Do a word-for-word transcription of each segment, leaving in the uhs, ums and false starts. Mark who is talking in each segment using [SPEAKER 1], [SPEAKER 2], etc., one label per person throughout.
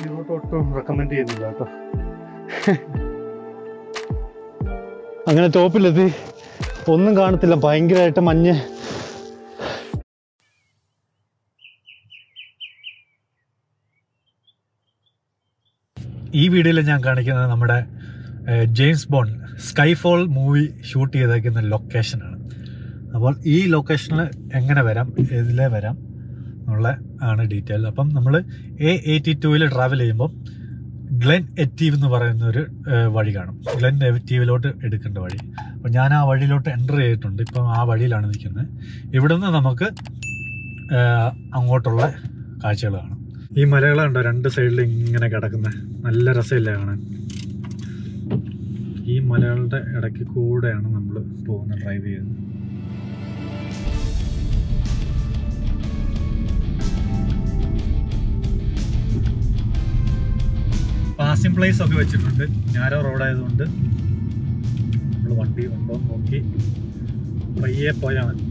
[SPEAKER 1] ഇങ്ങോട്ട് ഒട്ടും റെക്കമെൻഡ് ചെയ്യുന്നില്ല കേട്ടോ. അങ്ങനെ ടോപ്പിലെത്തി, ഒന്നും കാണത്തില്ല, ഭയങ്കരമായിട്ട് മഞ്ഞ്. ഈ വീഡിയോയിൽ ഞാൻ കാണിക്കുന്നത് നമ്മുടെ James Bond Skyfall movie shoot ചെയ്തേക്കുന്ന ലൊക്കേഷനാണ്. അപ്പോൾ ഈ ലൊക്കേഷനിൽ എങ്ങനെ വരാം, ഏതിലേ വരാം എന്നുള്ള ആണ് ഡീറ്റെയിൽ. അപ്പം നമ്മൾ എ എയ്റ്റി ടൂവിൽ ട്രാവൽ ചെയ്യുമ്പം ഗ്ലെൻ എറ്റീവ് എന്ന് പറയുന്ന ഒരു വഴി കാണും. ഗ്ലെൻ എറ്റീവിലോട്ട് എടുക്കേണ്ട വഴി. അപ്പം ഞാൻ ആ വഴിയിലോട്ട് എൻ്റർ ചെയ്തിട്ടുണ്ട്. ഇപ്പം ആ വഴിയിലാണ് നിൽക്കുന്നത്. ഇവിടുന്ന് നമുക്ക് അങ്ങോട്ടുള്ള കാഴ്ചകൾ കാണാം. ഈ മലകളുണ്ടോ രണ്ട് സൈഡിൽ ഇങ്ങനെ കിടക്കുന്നത്, നല്ല രസമില്ല കാണാൻ. ഈ മലകളുടെ ഇടയ്ക്ക് കൂടെയാണ് നമ്മൾ പോകുന്നത്, ഡ്രൈവ് ചെയ്യുന്നത്. പാസിംഗ് പ്ലേസ് ഒക്കെ വെച്ചിട്ടുണ്ട്. ഞാനോ റോഡായതുകൊണ്ട് നമ്മൾ വണ്ടി ഉണ്ടോ നോക്കി പയ്യെ പോയാൽ മതി.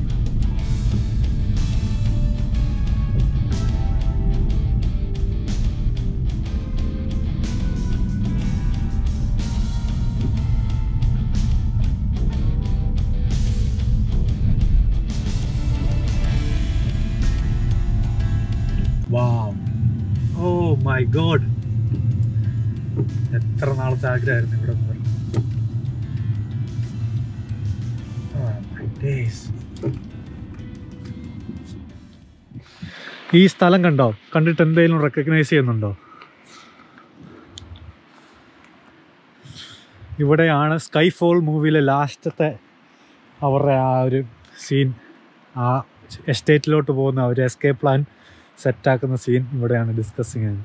[SPEAKER 1] വാവ്, ഓ മൈ ഗോഡ്, എത്ര നാളത്തെ ആഗ്രഹമായിരുന്നു ഇവിടെ നിന്ന്. ഈ സ്ഥലം കണ്ടോ? കണ്ടിട്ട് എന്തെങ്കിലും റെക്കഗ്നൈസ് ചെയ്യുന്നുണ്ടോ? ഇവിടെയാണ് സ്കൈഫോൾ മൂവിയിലെ ലാസ്റ്റത്തെ അവരുടെ ആ ഒരു സീൻ, ആ എസ്റ്റേറ്റിലോട്ട് പോകുന്ന ഒരു എസ്കേപ്പ് പ്ലാൻ സെറ്റാക്കുന്ന സീൻ ഇവിടെയാണ് ഡിസ്കസ് ചെയ്യുന്നത്.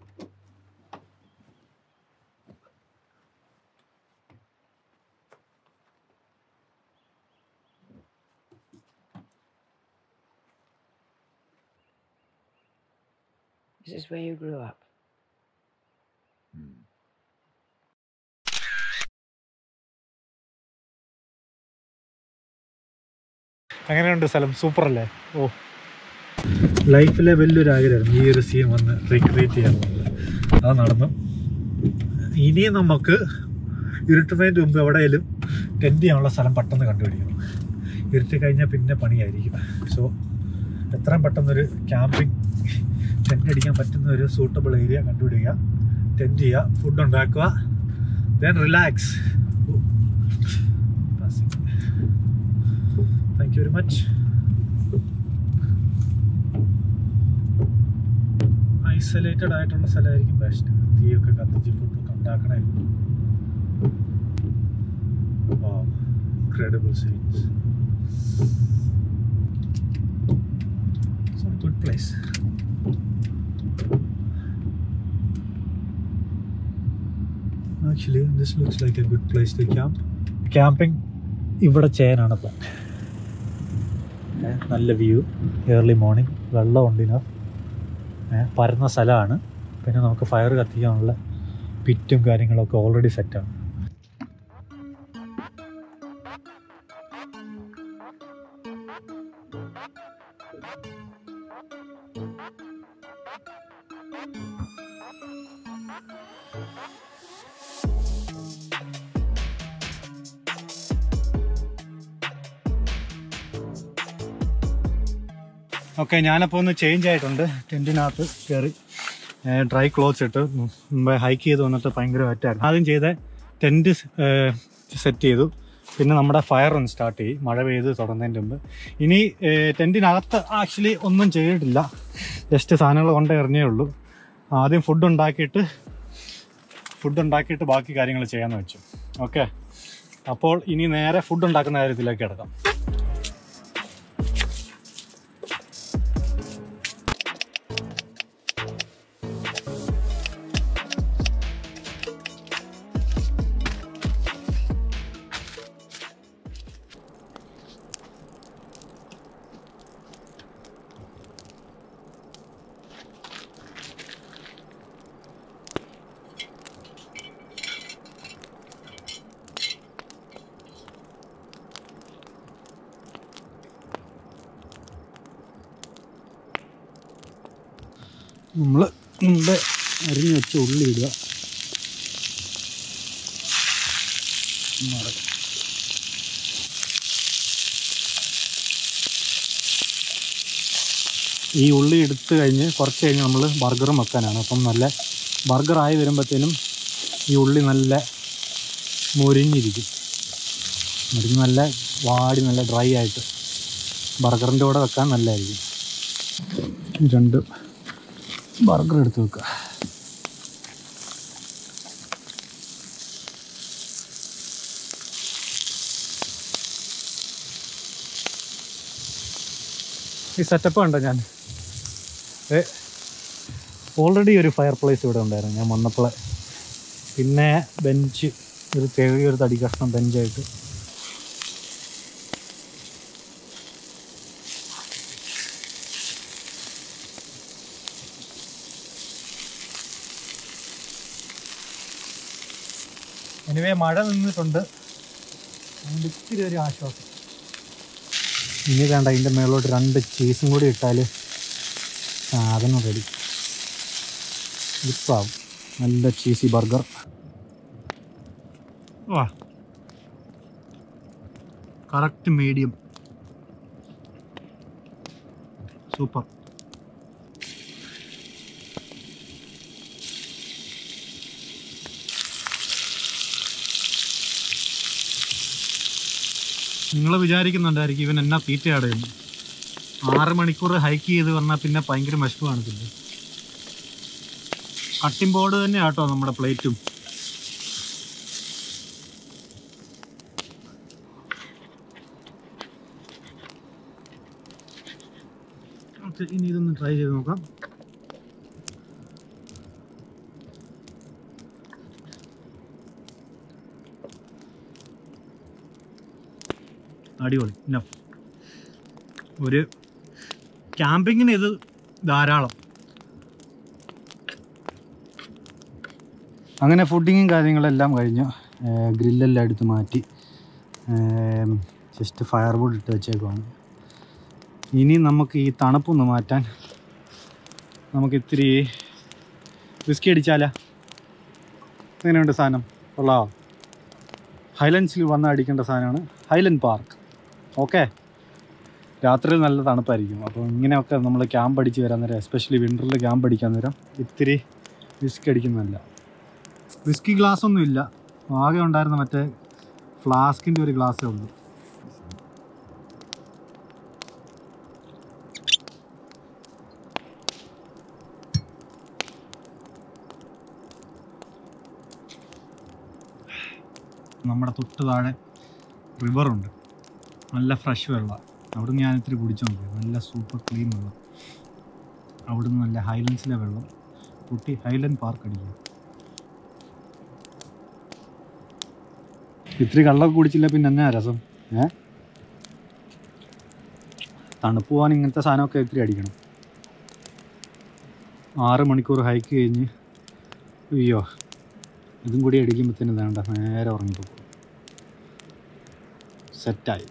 [SPEAKER 2] Is this where you grew up? Hmm.
[SPEAKER 1] എങ്ങനെയുണ്ട് സ്ഥലം? സൂപ്പറല്ലേ? ഓ, ലൈഫിലെ വലിയൊരു ആഗ്രഹമായിരുന്നു ഈ ഒരു സീൻ വന്ന് റീക്രിയേറ്റ് ചെയ്യാനുള്ളത്. അത് നടന്നു. ഇനിയും നമുക്ക് ഇരുട്ടുന്നതിന് മുമ്പ് എവിടെയെങ്കിലും ടെൻറ്റ് ചെയ്യാനുള്ള സ്ഥലം പെട്ടെന്ന് കണ്ടുപിടിക്കണം. ഇരുട്ടി കഴിഞ്ഞാൽ പിന്നെ പണിയായിരിക്കും. സോ എത്രയും പെട്ടെന്നൊരു ക്യാമ്പിംഗ് ടെൻറ്റ് അടിക്കാൻ പറ്റുന്ന ഒരു സൂട്ടബിൾ ഏരിയ കണ്ടുപിടിക്കുക, ടെൻറ്റ് ചെയ്യുക, ഫുഡ് ഉണ്ടാക്കുക, then relax. Thank you very much. Isolated ആയിട്ടുള്ള സ്ഥലമായിരിക്കും ബെസ്റ്റ്. തീയൊക്കെ കത്തിച്ച് ഫുഡൊക്കെ ഉണ്ടാക്കണേ. Incredible scenes. It's a good place. Actually, this looks like a good place to camp. Camping ഇവിടെ ചെയ്യാനാണ് പ്ലാൻ. നല്ല വ്യൂ, ഏർലി മോർണിംഗ്, വെള്ളമുണ്ട് ഇനഫ്, പരന്ന സ്ഥലമാണ്. പിന്നെ നമുക്ക് ഫയർ കത്തിക്കാനുള്ള പിറ്റും കാര്യങ്ങളൊക്കെ ഓൾറെഡി സെറ്റാണ്. ഓക്കെ, ഞാനപ്പോൾ ഒന്ന് ചേഞ്ച് ആയിട്ടുണ്ട്. ടെൻറ്റിനകത്ത് കയറി ഡ്രൈ ക്ലോത്ത്സ് ഇട്ട് മുമ്പേ ഹൈക്ക് ചെയ്ത് വന്നിട്ട് ഭയങ്കര വെറ്റായിരുന്നു. ആദ്യം ചെയ്ത ടെൻറ്റ് സെറ്റ് ചെയ്തു. പിന്നെ നമ്മുടെ ഫയർ ഒന്ന് സ്റ്റാർട്ട് ചെയ്യും മഴ പെയ്ത് തുടങ്ങുന്നതിൻ്റെ മുമ്പ്. ഇനി ടെൻറ്റിനകത്ത് ആക്ച്വലി ഒന്നും ചെയ്തിട്ടില്ല, ജസ്റ്റ് സാധനങ്ങൾ കൊണ്ടേ എറിഞ്ഞേ ഉള്ളൂ. ആദ്യം ഫുഡ് ഉണ്ടാക്കിയിട്ട് ഫുഡ് ഉണ്ടാക്കിയിട്ട് ബാക്കി കാര്യങ്ങൾ ചെയ്യാമെന്ന് വെച്ചു. ഓക്കെ, അപ്പോൾ ഇനി നേരെ ഫുഡ് ഉണ്ടാക്കുന്ന കാര്യത്തിലേക്ക് കിടക്കാം. നമ്മൾ മുമ്പേ അരിഞ്ഞ് വെച്ച ഉള്ളി ഇടുക. ഈ ഉള്ളി എടുത്ത് കഴിഞ്ഞ് കുറച്ച് കഴിഞ്ഞ് നമ്മൾ ബർഗറും വെക്കാനാണ്. അപ്പം നല്ല ബർഗറായി വരുമ്പോഴത്തേനും ഈ ഉള്ളി നല്ല മുരിഞ്ഞിരിക്കും. മുരിഞ്ഞ് നല്ല വാടി നല്ല ഡ്രൈ ആയിട്ട് ബർഗറിൻ്റെ കൂടെ വെക്കാൻ നല്ലതായിരിക്കും. രണ്ട് ബർഗർ എടുത്ത് വെക്കുക. ഈ സെറ്റപ്പ് കണ്ടോ ഞാൻ ഓൾറെഡി ഒരു ഫയർ പ്ലേസ് ഇവിടെ ഉണ്ടായിരുന്നു ഞാൻ വന്നപ്പോൾ. പിന്നെ ബെഞ്ച്, ഒരു ചെറിയൊരു തടി കഷ്ണം ബെഞ്ചായിട്ട്. എനിവേ മഴ നിന്നിട്ടുണ്ട്, അതുകൊണ്ട് ഇത്തിരി ഒരു ആശ്വാസം. ഇനി വേണ്ട, അതിൻ്റെ മേളോട്ട് രണ്ട് ചീസും കൂടി ഇട്ടാൽ സാധനം റെഡി. ഇപ്പാവും നല്ല ചീസി ബർഗർ. വാ, കറക്റ്റ് മീഡിയം, സൂപ്പർ. നിങ്ങൾ വിചാരിക്കുന്നുണ്ടായിരിക്കും ഇവൻ എന്നാ തീറ്റയാടുന്നു. ആറ് മണിക്കൂർ ഹൈക്ക് ചെയ്ത് പറഞ്ഞാൽ പിന്നെ ഭയങ്കര മഷ്പ് കാണത്തില്ല. കട്ടിംഗ് ബോർഡ് തന്നെ ആട്ടോ നമ്മുടെ പ്ലേറ്റും. ഇനി ഇതൊന്ന് ട്രൈ ചെയ്ത് നോക്കാം. അടിപൊളി. ഇനഫ്. ഒരു ക്യാമ്പിങ്ങിന് ഇത് ധാരാളം. അങ്ങനെ ഫുഡിങ്ങും കാര്യങ്ങളെല്ലാം കഴിഞ്ഞു. ഗ്രില്ലെല്ലാം എടുത്ത് മാറ്റി ജസ്റ്റ് ഫയർ വുഡ് ഇട്ട് വെച്ചേക്കുവാണ്. ഇനി നമുക്ക് ഈ തണുപ്പൊന്ന് മാറ്റാൻ നമുക്ക് ഇത്തിരി വിസ്കി അടിച്ചാലോ? എങ്ങനെയുണ്ട് സാധനം? കൊള്ളാമോ? ഹൈലൻഡ്സിൽ വന്ന് അടിക്കേണ്ട സാധനമാണ്. Highland park. ഓക്കെ, രാത്രിയിൽ നല്ല തണുപ്പായിരിക്കും. അപ്പോൾ ഇങ്ങനെയൊക്കെ നമ്മൾ ക്യാമ്പ് അടിച്ച് വരാൻ നേരം, എസ്പെഷ്യലി വിൻ്ററിൽ ക്യാമ്പ് അടിക്കാൻ നേരം ഇത്തിരി വിസ്കി അടിക്കുന്നതല്ല. വിസ്കി ഗ്ലാസ്സൊന്നും ഇല്ല, ആകെ ഉണ്ടായിരുന്ന മറ്റേ ഫ്ലാസ്കിൻ്റെ ഒരു ഗ്ലാസ്സേ ഉള്ളൂ. നമ്മുടെ തൊട്ട് താഴെ റിവറുണ്ട്, നല്ല ഫ്രഷ് വെള്ളം. അവിടുന്ന് ഞാൻ ഇത്തിരി കുടിച്ചു നോക്കി, നല്ല സൂപ്പർ ക്ലീൻ വെള്ളം. അവിടുന്ന് നല്ല ഹൈലൻഡ്സിലെ വെള്ളം കുട്ടി ഹൈലൻഡ് പാർക്ക് അടിക്കുക. ഇത്തിരി കള്ളൊക്കെ കുടിച്ചില്ല പിന്നെ എന്നാ രസം? ഏ തണുപ്പ് പോകാൻ ഇങ്ങനത്തെ സാധനമൊക്കെ ഇത്തിരി അടിക്കണം. ആറ് മണിക്കൂർ ഹൈക്ക് കഴിഞ്ഞ് അയ്യോ ഇതും കൂടി അടിക്കുമ്പോഴത്തേനും വേണ്ട, നേരെ ഉറങ്ങിപ്പോകും. സെറ്റായി.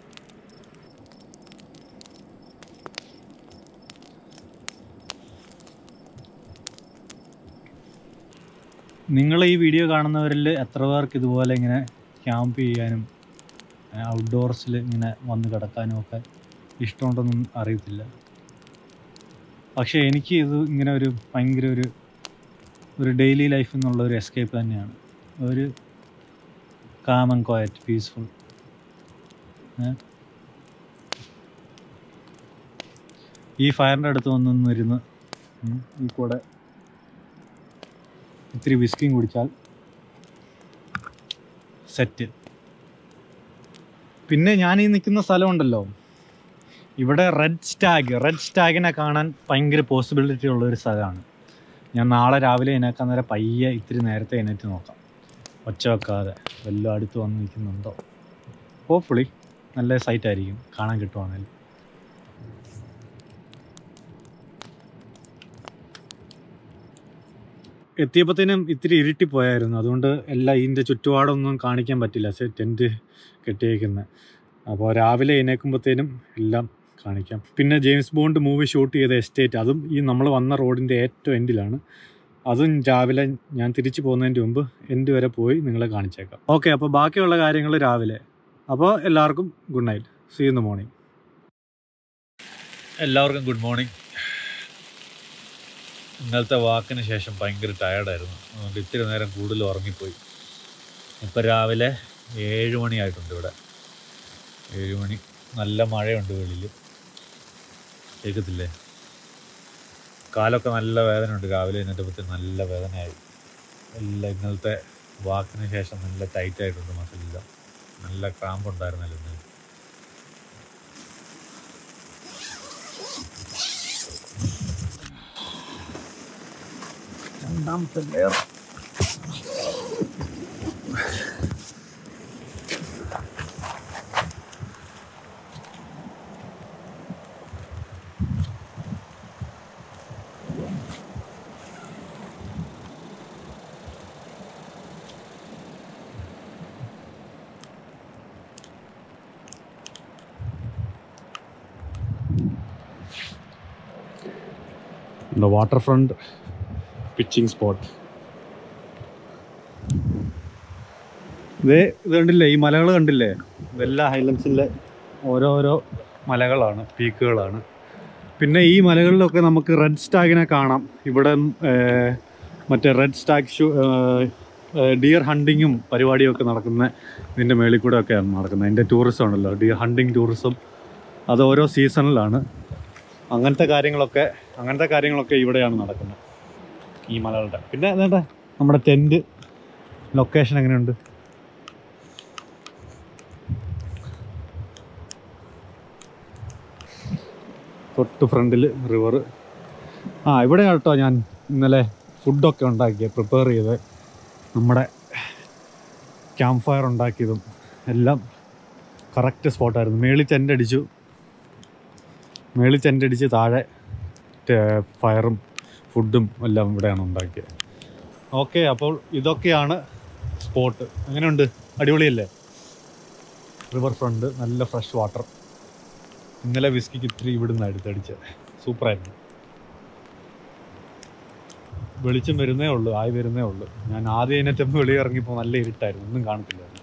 [SPEAKER 1] നിങ്ങൾ ഈ വീഡിയോ കാണുന്നവരിൽ എത്ര പേർക്ക് ഇതുപോലെ ഇങ്ങനെ ക്യാമ്പ് ചെയ്യാനും ഔട്ട്ഡോർസിൽ ഇങ്ങനെ വന്ന് കിടക്കാനും ഒക്കെ ഇഷ്ടമുണ്ടെന്നും അറിയത്തില്ല. പക്ഷേ എനിക്ക് ഇത് ഇങ്ങനെ ഒരു ഭയങ്കര ഒരു ഒരു ഡെയിലി ലൈഫിൽ നിന്നുള്ള ഒരു എസ്കേപ്പ് തന്നെയാണ്. ഒരു കാം ആൻഡ് ക്വയറ്റ്, പീസ്ഫുൾ. ഈ ഫയറിൻ്റെ അടുത്ത് വന്നൊന്ന് ഇരുന്ന് ഈ കൂടെ ഇത്തിരി വിസ്കിയും കുടിച്ചാൽ സെറ്റ്. പിന്നെ ഞാൻ ഈ നിൽക്കുന്ന സ്ഥലമുണ്ടല്ലോ, ഇവിടെ റെഡ് സ്റ്റാഗ് റെഡ് സ്റ്റാഗിനെ കാണാൻ ഭയങ്കര പോസിബിലിറ്റി ഉള്ളൊരു സ്ഥലമാണ്. ഞാൻ നാളെ രാവിലെ എഴുന്നേക്കാൻ നേരം പയ്യെ ഇത്തിരി നേരത്തെ എഴുന്നേറ്റ് നോക്കാം, ഒച്ച വെക്കാതെ. വല്ലതും അടുത്ത് വന്ന് നിൽക്കുന്നുണ്ടോ? ഹോപ്പ്ഫുള്ളി നല്ല സൈറ്റായിരിക്കും, കാണാൻ കിട്ടുവാണെങ്കിൽ. എത്തിയപ്പോഴത്തേനും ഇത്തിരി ഇരുട്ടിപ്പോയായിരുന്നു, അതുകൊണ്ട് എല്ലാം ഇതിൻ്റെ ചുറ്റുപാടൊന്നും കാണിക്കാൻ പറ്റില്ല, ടെൻറ്റ് കെട്ടിയേക്കുന്നത്. അപ്പോൾ രാവിലെ എഴുന്നേൽക്കുമ്പോഴത്തേനും എല്ലാം കാണിക്കാം. പിന്നെ ജെയിംസ് ബോണ്ട് മൂവി ഷൂട്ട് ചെയ്ത എസ്റ്റേറ്റ്, അതും ഈ നമ്മൾ വന്ന റോഡിൻ്റെ ഏറ്റവും എൻഡിലാണ്. അതും രാവിലെ ഞാൻ തിരിച്ചു പോകുന്നതിൻ്റെ മുമ്പ് എൻ്റെ വരെ പോയി നിങ്ങളെ കാണിച്ചേക്കാം. ഓക്കെ, അപ്പോൾ ബാക്കിയുള്ള കാര്യങ്ങൾ രാവിലെ. അപ്പോൾ എല്ലാവർക്കും good night, see in the morning.
[SPEAKER 2] എല്ലാവർക്കും ഗുഡ് മോർണിംഗ്. ഇന്നലത്തെ വാക്കിന് ശേഷം ഭയങ്കര ടയർഡായിരുന്നു, അതുകൊണ്ട് ഇത്തിരി നേരം കൂടുതൽ ഉറങ്ങിപ്പോയി. ഇപ്പം രാവിലെ ഏഴ് മണിയായിട്ടുണ്ട്. ഇവിടെ ഏഴ് മണി. നല്ല മഴയുണ്ട് വെളിയിൽ, കേൾക്കത്തില്ലേ? കാലൊക്കെ നല്ല വേദനയുണ്ട്. രാവിലെ എഴുന്നേറ്റപ്പോഴത്തേക്ക് നല്ല വേദനയായി. എല്ലാം ഇന്നലത്തെ വാക്കിന് ശേഷം നല്ല ടൈറ്റായിട്ടുണ്ട് മസിലില്ല. നല്ല ക്രാമ്പ് ഉണ്ടായിരുന്നല്ലോ ഇന്നലെ. രണ്ടാമത്തെ layer.
[SPEAKER 1] The waterfront pitching spot. ഇതേ ഇത് കണ്ടില്ലേ, ഈ മലകൾ കണ്ടില്ലേ? ഇതെല്ലാം ഹൈലൻഡ്സിലെ ഓരോരോ മലകളാണ്, പീക്കുകളാണ്. പിന്നെ ഈ മലകളിലൊക്കെ നമുക്ക് റെഡ് സ്റ്റാഗിനെ കാണാം. ഇവിടെ മറ്റേ റെഡ് സ്റ്റാഗ് ഷൂ ഡിയർ ഹണ്ടിങ്ങും പരിപാടിയും ഒക്കെ നടക്കുന്ന ഇതിൻ്റെ മേളിൽ കൂടെ ഒക്കെയാണ് നടക്കുന്നത്. അതിൻ്റെ ടൂറിസം ഉണ്ടല്ലോ, ഡിയർ ഹണ്ടിങ് ടൂറിസം. അത് ഓരോ സീസണിലാണ്. അങ്ങനത്തെ കാര്യങ്ങളൊക്കെ അങ്ങനത്തെ കാര്യങ്ങളൊക്കെ ഇവിടെയാണ് നടക്കുന്നത്, ഈ മലകളുടെ. പിന്നെ എന്താ നമ്മുടെ ടെൻറ്റ് ലൊക്കേഷൻ എങ്ങനെയുണ്ട്? തൊട്ട് ഫ്രണ്ടിൽ റിവർ. ആ ഇവിടെ കേട്ടോ ഞാൻ ഇന്നലെ ഫുഡൊക്കെ ഉണ്ടാക്കിയത്, പ്രിപ്പയർ ചെയ്ത് നമ്മുടെ ക്യാമ്പ് ഫയർ ഉണ്ടാക്കിയതും എല്ലാം കറക്റ്റ് സ്പോട്ടായിരുന്നു. മേളിൽ ടെൻ്റ് അടിച്ചു, മേളിൽ ടെൻ്റ് അടിച്ച് താഴെ ഫയറും ഫുഡും എല്ലാം ഇവിടെയാണ് ഉണ്ടാക്കിയത്. ഓക്കെ, അപ്പോൾ ഇതൊക്കെയാണ് സ്പോട്ട്. എങ്ങനെയുണ്ട്? അടിപൊളിയല്ലേ? റിവർ ഫ്രണ്ട്, നല്ല ഫ്രഷ് വാട്ടർ. ഇന്നലെ വിസ്കിക്ക് ഇത്തിരി ഇവിടുന്ന് എടുത്തടിച്ചത്, സൂപ്പറായിരുന്നു. വെളിച്ചം വരുന്നേ ഉള്ളൂ, ആയി വരുന്നേ ഉള്ളൂ. ഞാൻ ആദ്യം അതിനകത്ത് വെളിയിൽ ഇറങ്ങിയപ്പോൾ നല്ല ഇരുട്ടായിരുന്നു, ഒന്നും കാണത്തില്ലായിരുന്നു.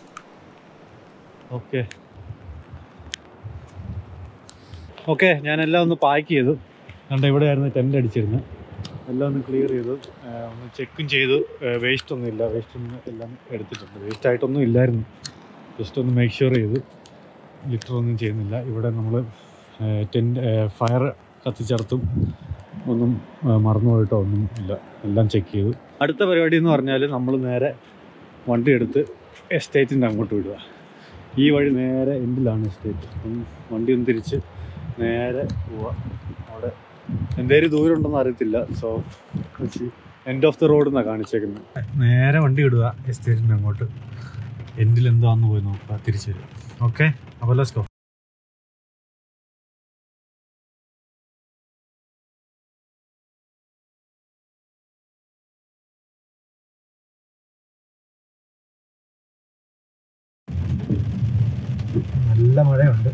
[SPEAKER 1] ഓക്കെ ഓക്കെ ഞാനെല്ലാം ഒന്ന് പാക്ക് ചെയ്തു. കണ്ട ഇവിടെയായിരുന്നു ടെൻ്റ് അടിച്ചിരുന്നത്. എല്ലാം ഒന്ന് ക്ലിയർ ചെയ്തു, ഒന്ന് ചെക്കും ചെയ്തു. വേസ്റ്റ് ഒന്നും ഇല്ല, വേസ്റ്റ് ഒന്നും എല്ലാം എടുത്തിട്ടുണ്ട്. വേസ്റ്റ് ആയിട്ടൊന്നും ഇല്ലായിരുന്നു, ജസ്റ്റ് ഒന്ന് മേക്ക് ഷുവർ ചെയ്തു. ലിറ്റർ ഒന്നും ചെയ്യുന്നില്ല. ഇവിടെ നമ്മൾ ടെൻ്റ് ഫയർ കത്തിച്ചേർത്തും ഒന്നും മറന്നു പോയിട്ടോ ഒന്നും ഇല്ല, എല്ലാം ചെക്ക് ചെയ്തു. അടുത്ത പരിപാടി എന്ന് പറഞ്ഞാൽ നമ്മൾ നേരെ വണ്ടി എടുത്ത് എസ്റ്റേറ്റിൻ്റെ അങ്ങോട്ട് വിടുക. ഈ വഴി നേരെ എൻഡിലാണ് എസ്റ്റേറ്റ്. വണ്ടി ഒന്ന് തിരിച്ച് നേരെ പോവുക. അവിടെ എന്തേലും ദൂരം ഉണ്ടെന്ന് അറിയത്തില്ല. So end of the road എന്നാണ് കാണിച്ചേക്കുന്നത്. നേരെ വണ്ടി വിടുക എസ്റ്റേറ്റിൻ്റെ അങ്ങോട്ട്. എൻഡിൽ എന്താണെന്ന് പോയി നോക്കുക, തിരിച്ചു വരും. ഓക്കെ, അപ്പോൾ ലെറ്റ്സ് ഗോ. നല്ല മഴയുണ്ട്.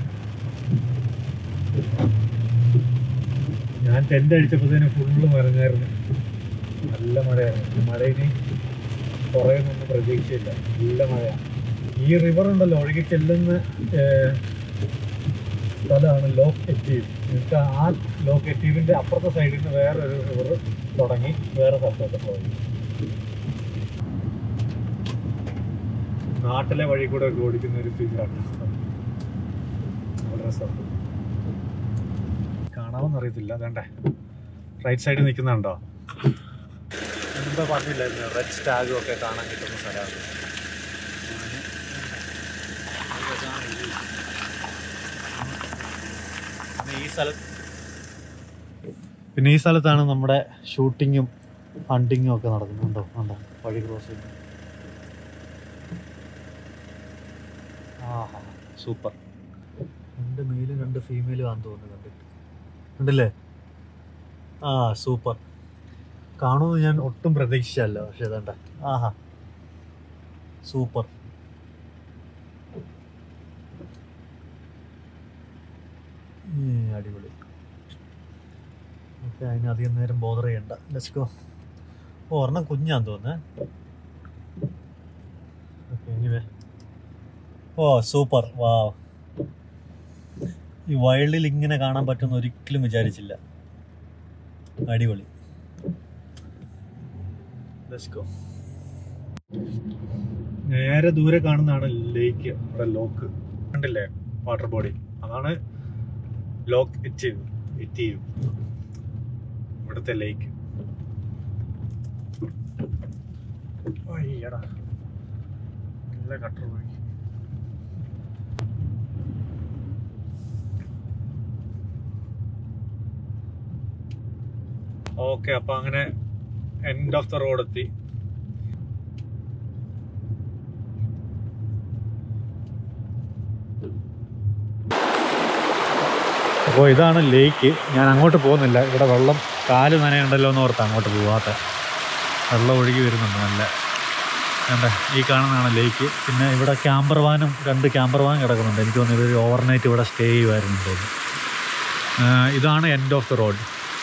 [SPEAKER 1] ഞാൻ ടെൻ്റ് അടിച്ചപ്പോഴത്തേന് ഫുള്ള് മറിഞ്ഞായിരുന്നു. നല്ല മഴയായിരുന്നു. മഴ ഇനി കുറയുന്നൊന്നും പ്രതീക്ഷയില്ല, നല്ല മഴയാണ്. ഈ റിവർ ഉണ്ടല്ലോ, ഒഴുകി ചെല്ലുന്ന സ്ഥലമാണ് ലോക്ക് എറ്റീവ്. എന്നിട്ട് ആ ലോക്ക് എറ്റീവിൻ്റെ അപ്പുറത്തെ സൈഡിൽ നിന്ന് വേറൊരു റിവർ തുടങ്ങി വേറെ സ്ഥലത്തോട്ട് പോയി. നാട്ടിലെ വഴി കൂടെ ഒക്കെ ഓടിക്കുന്ന ഒരു ഫീലാണ്. വളരെ സ്ഥലം കാണാമെന്നറിയത്തില്ല. അതേണ്ടേ റൈറ്റ് സൈഡിൽ നിൽക്കുന്നുണ്ടോ? മുമ്പേ പറഞ്ഞില്ലായിരുന്നു, റെഡ് സ്റ്റാഗും ഒക്കെ കാണാൻ കിട്ടുന്ന സ്ഥലമാണ്. പിന്നെ ഈ സ്ഥലത്ത് പിന്നെ ഈ സ്ഥലത്താണ് നമ്മുടെ ഷൂട്ടിങ്ങും ഹണ്ടിങ്ങും ഒക്കെ നടക്കുന്നുണ്ടോ? ഉണ്ടോ വഴി ക്രോസ് ചെയ്യുന്നത്? ആഹാ, സൂപ്പർ. രണ്ട് മെയിലും രണ്ട് ഫീമെയിലും ആണെന്ന് തോന്നുന്നു കണ്ടിട്ട്. ഉണ്ടല്ലേ? ആ സൂപ്പർ. കാണുമെന്ന് ഞാൻ ഒട്ടും പ്രതീക്ഷിച്ചല്ല, പക്ഷെ അതണ്ട. ആഹാ, സൂപ്പർ. അടിപൊളി. ഓക്കെ, അതിന് അധികം നേരം ബോദർ ചെയ്യണ്ട. Let's go.
[SPEAKER 2] ഓ ഒരെണ്ണം കുഞ്ഞാന്ന് തോന്നുന്നേ. എനിവേ ഓ സൂപ്പർ. വാ, ഈ വൈൽഡിൽ ഇങ്ങനെ കാണാൻ പറ്റുമെന്ന് ഒരിക്കലും വിചാരിച്ചില്ല. അടിപൊളി. Let's go. നേരെ ദൂരെ കാണുന്നതാണ് ലേക്ക്, ഇവിടെ ലോക്ക് കണ്ടില്ലേ, വാട്ടർ ബോഡി, അതാണ് ലോക്ക് എറ്റീവ് എറ്റീവ് ഇവിടുത്തെ ലേക്ക്. അയ്യടാ നല്ല കട്ടർ പോയി. ഓക്കെ, അപ്പൊ അങ്ങനെ എൻഡ് ഓഫ് ദ റോഡ് എത്തി. അപ്പോൾ ഇതാണ് ലേക്ക്. ഞാൻ അങ്ങോട്ട് പോകുന്നില്ല, ഇവിടെ വെള്ളം കാല് നനയുണ്ടല്ലോ എന്ന് ഓർത്ത് അങ്ങോട്ട് പോവാത്ത. വെള്ളം ഒഴുകി വരുന്നുണ്ട് നല്ല. എന്താ ഈ കാണുന്നതാണ് ലേക്ക്. പിന്നെ ഇവിടെ ക്യാമ്പർ വാനും രണ്ട് ക്യാമ്പർ വാൻ കിടക്കുന്നുണ്ട്. എനിക്ക് തോന്നുന്നു ഇവർ ഓവർനൈറ്റ് ഇവിടെ സ്റ്റേ ചെയ്യുമായിരുന്നു തോന്നുന്നു. ഇതാണ് എൻഡ് ഓഫ് ദ റോഡ്.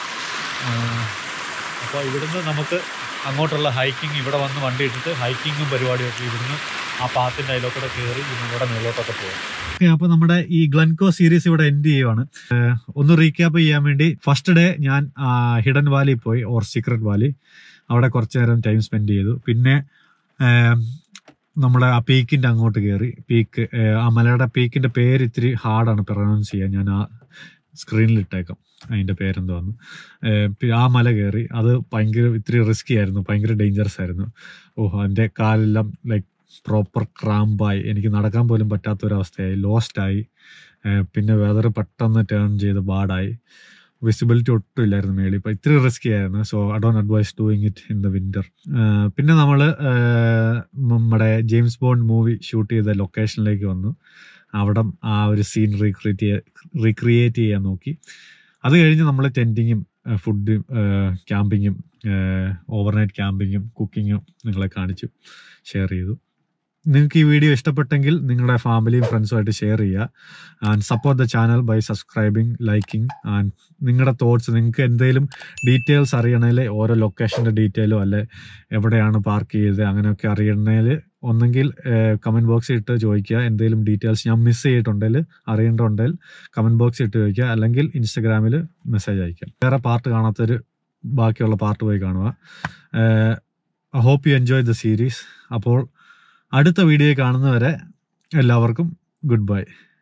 [SPEAKER 2] അപ്പോൾ ഇവിടുന്ന് നമുക്ക് അങ്ങോട്ടുള്ള ഹൈക്കിങ്, ഇവിടെ വന്ന് വണ്ടി ഇട്ടിട്ട് ഹൈക്കിങ്ങും പരിപാടിയൊക്കെ ഇവിടുന്ന് ആ പാത്തിൻ്റെ അതിലൊക്കെ കയറി ഇവിടെ മുകളിലോട്ടൊക്കെ പോകും. ഓക്കെ, അപ്പോൾ നമ്മുടെ ഈ ഗ്ലൻകോ സീരീസ് ഇവിടെ എൻഡ് ചെയ്യുവാണ്. ഒന്ന് റീക്യാപ്പ് ചെയ്യാൻ വേണ്ടി, ഫസ്റ്റ് ഡേ ഞാൻ ഹിഡൻ വാലി പോയി, ഓർ സീക്രട്ട് വാലി. അവിടെ കുറച്ച് നേരം ടൈം സ്പെൻഡ് ചെയ്തു. പിന്നെ നമ്മുടെ ആ പീക്കിൻ്റെ അങ്ങോട്ട് കയറി. പീക്ക്, ആ മലയുടെ പീക്കിൻ്റെ പേര് ഇത്തിരി ഹാർഡാണ് പ്രൊനൗൺസ് ചെയ്യാൻ. ഞാൻ ആ സ്ക്രീനിൽ ഇട്ടേക്കാം അതിൻ്റെ പേരെന്തോന്ന്. ആ മല കയറി. അത് ഭയങ്കര ഇത്തിരി റിസ്കി ആയിരുന്നു, ഭയങ്കര ഡേഞ്ചറസ് ആയിരുന്നു. ഓഹ്, എൻ്റെ കാലെല്ലാം ലൈക്ക് പ്രോപ്പർ ക്രാമ്പായി, എനിക്ക് നടക്കാൻ പോലും പറ്റാത്തൊരവസ്ഥയായി, ലോസ്റ്റായി. പിന്നെ വെതർ പെട്ടെന്ന് ടേൺ ചെയ്ത് ബാഡായി, വിസിബിലിറ്റി ഒട്ടും ഇല്ലായിരുന്നു മേളിൽ. ഇപ്പം ഇത്തിരി റിസ്കി ആയിരുന്നു. So I don't advise doing it in the winter. പിന്നെ നമ്മൾ നമ്മുടെ ജെയിംസ് ബോണ്ട് മൂവി ഷൂട്ട് ചെയ്ത ലൊക്കേഷനിലേക്ക് വന്നു. അവിടെ ആ ഒരു സീൻ റീക്രിയേറ്റ് റീക്രിയേറ്റ് ചെയ്യാൻ നോക്കി. അത് കഴിഞ്ഞ് നമ്മൾ ടെൻറ്റിങ്ങും ഫുഡും ക്യാമ്പിങ്ങും ഓവർനൈറ്റ് ക്യാമ്പിങ്ങും കുക്കിങ്ങും നിങ്ങളെ കാണിച്ചു, ഷെയർ ചെയ്തു. നിങ്ങൾക്ക് ഈ വീഡിയോ ഇഷ്ടപ്പെട്ടെങ്കിൽ നിങ്ങളുടെ ഫാമിലിയും ഫ്രണ്ട്സുമായിട്ട് ഷെയർ ചെയ്യുക. And support the channel by subscribing, liking. And നിങ്ങളുടെ തോട്ട്സ്, നിങ്ങൾക്ക് എന്തെങ്കിലും ഡീറ്റെയിൽസ് അറിയണമെങ്കിൽ, ഓരോ ലൊക്കേഷൻ്റെ ഡീറ്റെയിലോ അല്ലെ എവിടെയാണ് പാർക്ക് ചെയ്തത് അങ്ങനെയൊക്കെ അറിയണമെങ്കിൽ ഒന്നെങ്കിൽ കമൻറ്റ് ബോക്സിൽ ഇട്ട് ചോദിക്കുക. എന്തെങ്കിലും ഡീറ്റെയിൽസ് ഞാൻ മിസ് ചെയ്തിട്ടുണ്ടെങ്കിൽ, അറിയേണ്ടതുണ്ടെങ്കിൽ കമൻറ്റ് ബോക്സിൽ ഇട്ട് ചോദിക്കുക. അല്ലെങ്കിൽ ഇൻസ്റ്റഗ്രാമിൽ മെസ്സേജ് അയക്കാം. വേറെ പാർട്ട് കാണാത്തൊരു ബാക്കിയുള്ള പാർട്ട് പോയി കാണുക. I hope you enjoy the series. അപ്പോൾ അടുത്ത വീഡിയോ കാണുന്നവരെ എല്ലാവർക്കും ഗുഡ് ബൈ.